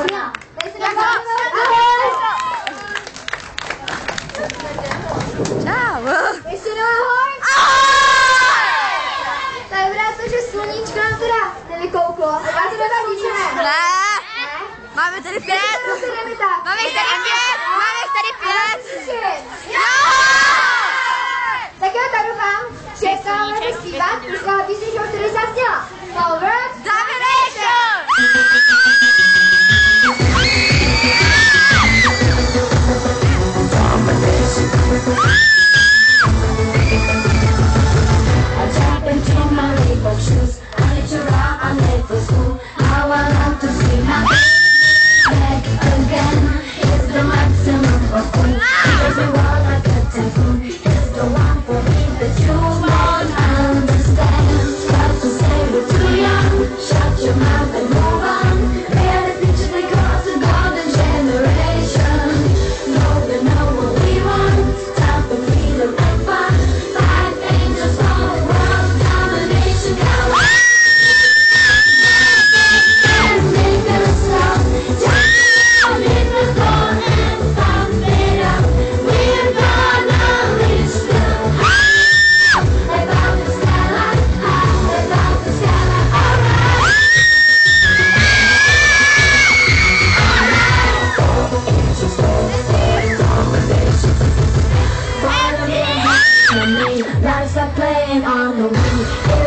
výborná. Tady se dá Čau. ještě jednou ahoj. Tak vypadá to, že sluníčko nám teda nevykouklo. A já to nevadí, že ne? Ne. Ne? Máme tady 5. Máme jich tady 5. Máme jich tady 5. Jo! Tak jo, tak doufám, že se vám bude zpívat, už vám písničku, který zazněla. Forward. Domination! I jump into my Reebok shoes. I need to run, I'm late for school. Now I want to see my back again. It's the maximum of cool. There's a world like a typhoon. It's the one for me that you won't understand. Got to say we're too young. Shut your mouth and move on. We're the picture that cross the golden generation. Know we know what we want. Time for freedom and fun. 5 angels for world domination. Come on. And make us stop. Down in the floor and pump it up. We're gonna reach the high. Above the skyline, high above the skyline. Alright. Angels for domination. Follow me, life's like playing on the wing.